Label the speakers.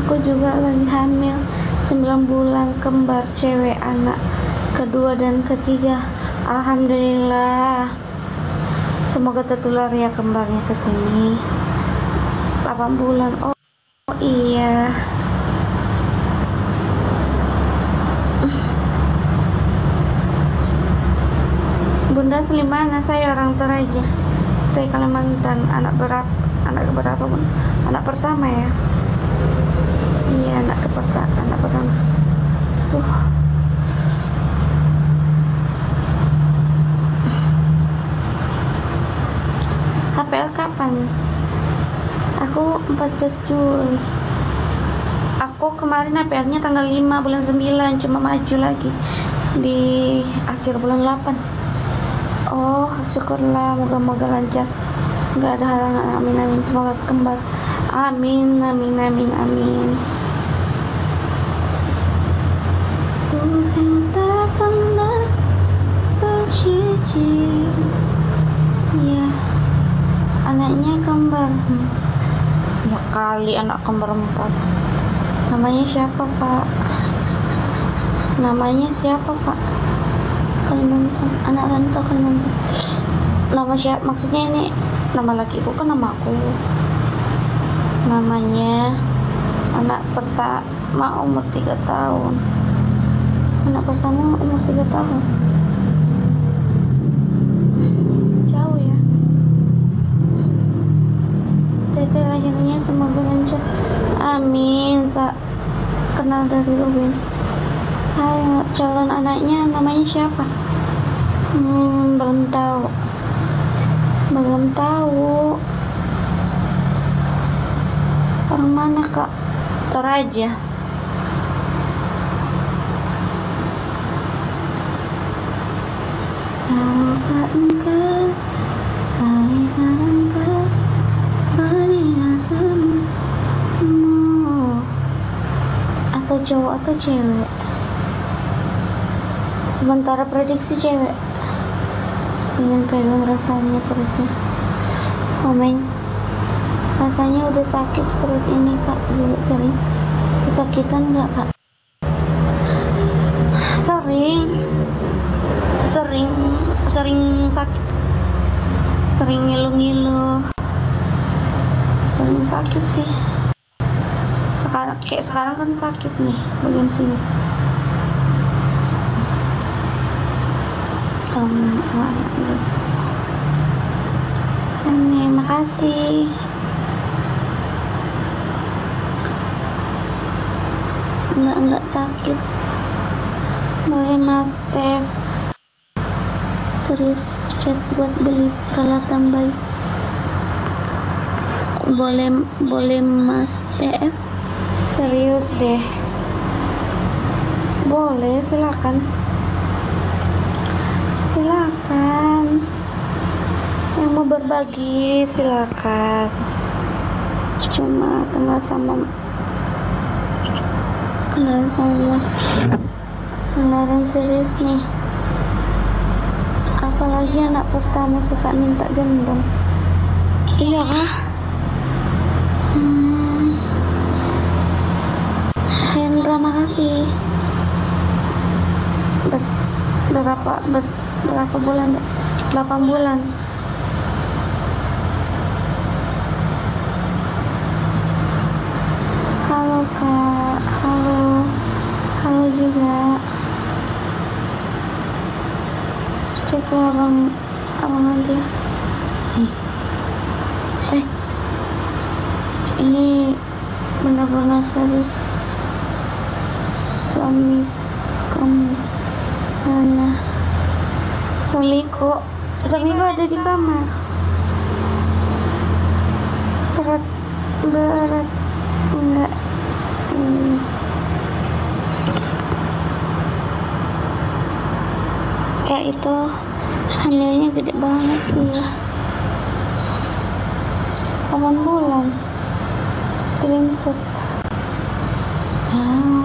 Speaker 1: Aku juga lagi hamil 9 bulan, kembar cewek, anak kedua dan ketiga. Alhamdulillah. Semoga tertular ya kembarnya ke sini. 8 bulan. Oh iya. Bunda asli mana? Saya orang Toraja, stay Kalimantan. Anak berapa? Anak berapa pun? Anak pertama ya. Iya, anak pertama. HPL kapan? Aku 14 Juli. Aku kemarin HPL-nya tanggal 5 bulan 9, cuma maju lagi di akhir bulan 8. Oh, syukurlah, moga-moga lancar, nggak ada halangan. Amin amin, semoga kembar. Amin amin amin amin. Tuhan tak pernah berjanji. Ya, anaknya kembar. Ya kali anak kembar 4. Namanya siapa, Pak? Namanya siapa, Pak? Kalimantan, anak rantau Kalimantan. Nama siapa? Maksudnya ini nama laki bukan nama aku. Namanya anak pertama umur 3 tahun. Anak pertama umur 3 tahun. Jauh ya. Tete lahirnya semoga lancar. Amin. Kenal dari Rubin. Hai, calon anaknya namanya siapa? Belum tahu. Orang mana, Kak? Toraja. Tahukah engkau aliran engkau beriakanmu? Atau cowok atau cewek? Sementara prediksi cewek. Ingin pegang rasanya perutnya. Komen. Rasanya udah sakit perut ini, Kak. Dulu sering kesakitan nggak, Kak? Sering sakit. Sering ngilu-ngilu. Sering sakit sih. Sekarang kan sakit nih bagian sini. Ini makasih. Enggak sakit. Boleh Mas Steph. Serius chat buat beli peralatan bayi. Boleh Mas Steph. Serius deh. Boleh, silakan. Yang mau berbagi silakan. Cuma kenal sama Mas. Beneran serius nih. Apalagi anak pertama suka minta gendong. Iya kah? Hendra, makasih. Berapa bulan? 8 bulan. Halo Kak. Halo juga. Cek abang nanti ya. Ini benar-benar serius. Suami kamu mana? Suamiku ada di kamar. Berat enggak. Kayak itu hamilnya gede banget. Iya, 8 bulan. Screenshot.